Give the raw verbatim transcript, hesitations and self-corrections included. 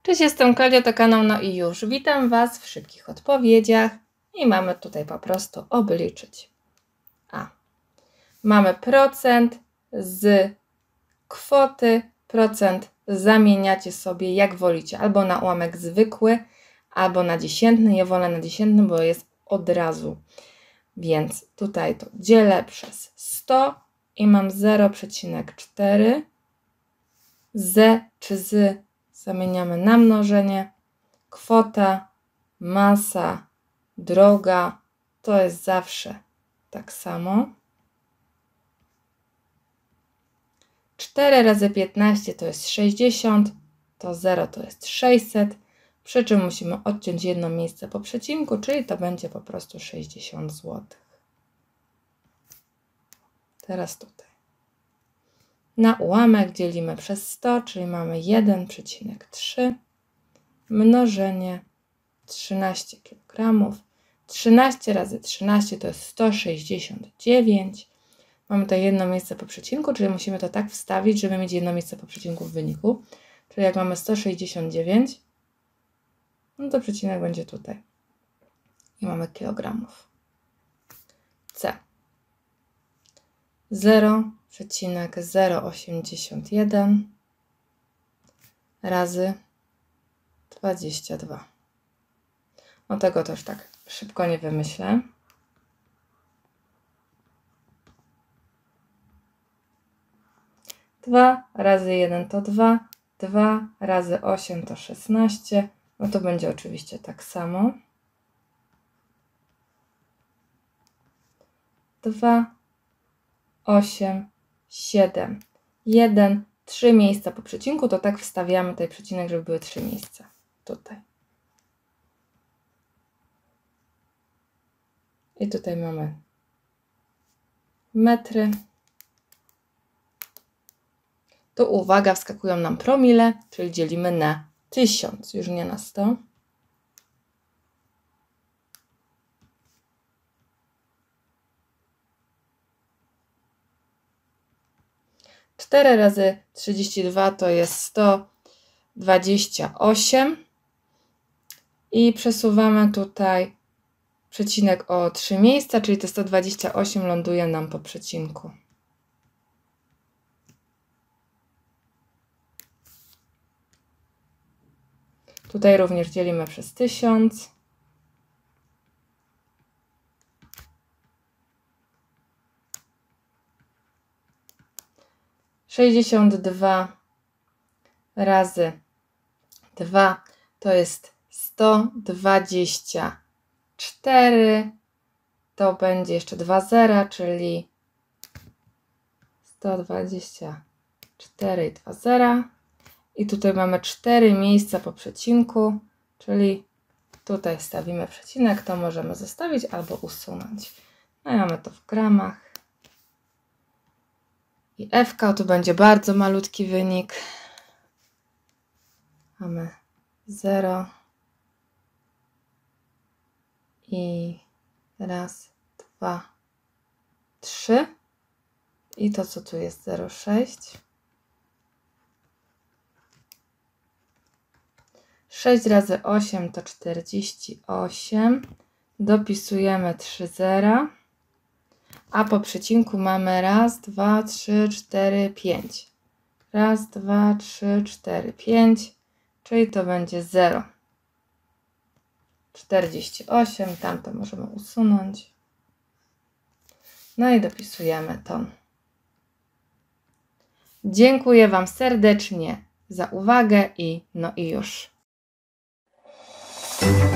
Cześć, jestem Klaudia, to kanał No i już. Witam Was w szybkich odpowiedziach i mamy tutaj po prostu obliczyć. A. Mamy procent z kwoty, procent zamieniacie sobie jak wolicie, albo na ułamek zwykły, albo na dziesiętny. Ja wolę na dziesiętny, bo jest od razu. Więc tutaj to dzielę przez sto i mam zero przecinek cztery. Z czy z zamieniamy na mnożenie. Kwota, masa, droga to jest zawsze tak samo. cztery razy piętnaście to jest sześćdziesiąt, to zero to jest sześćset, przy czym musimy odciąć jedno miejsce po przecinku, czyli to będzie po prostu sześćdziesiąt złotych. Teraz tutaj. Na ułamek dzielimy przez sto, czyli mamy jeden przecinek trzy, mnożenie trzynaście kilogramów. trzynaście razy trzynaście to jest sto sześćdziesiąt dziewięć. Mamy tutaj jedno miejsce po przecinku, czyli musimy to tak wstawić, żeby mieć jedno miejsce po przecinku w wyniku. Czyli jak mamy sto sześćdziesiąt dziewięć, no to przecinek będzie tutaj. I mamy kilogramów. C. zero przecinek zero osiemdziesiąt jeden razy dwadzieścia dwa. No tego też tak szybko nie wymyślę. dwa razy jeden to dwa, dwa razy osiem to szesnaście, no to będzie oczywiście tak samo. dwa, osiem, siedem, jeden, trzy miejsca po przecinku, to tak wstawiamy tutaj przecinek, żeby były trzy miejsca. Tutaj. I tutaj mamy metry. To uwaga, wskakują nam promile, czyli dzielimy na tysiąc, już nie na sto. cztery razy trzydzieści dwa to jest sto dwadzieścia osiem i przesuwamy tutaj przecinek o trzy miejsca, czyli te sto dwadzieścia osiem ląduje nam po przecinku. Tutaj również dzielimy przez tysiąc. sześćdziesiąt dwa razy dwa to jest sto dwadzieścia cztery. To będzie jeszcze dwa zera, czyli sto dwadzieścia cztery i dwa zera. I tutaj mamy cztery miejsca po przecinku, czyli tutaj stawimy przecinek, to możemy zostawić albo usunąć. No i mamy to w gramach. I F K, tu będzie bardzo malutki wynik. Mamy zero. I raz, dwa, trzy. I to, co tu jest, zero przecinek sześć. sześć razy osiem to czterdzieści osiem. Dopisujemy trzy zera. A po przecinku mamy raz, dwa, trzy, cztery, pięć. Raz, dwa, trzy, cztery, pięć. Czyli to będzie zero. czterdzieści osiem. Tamto możemy usunąć. No i dopisujemy ton. Dziękuję Wam serdecznie za uwagę i no i już.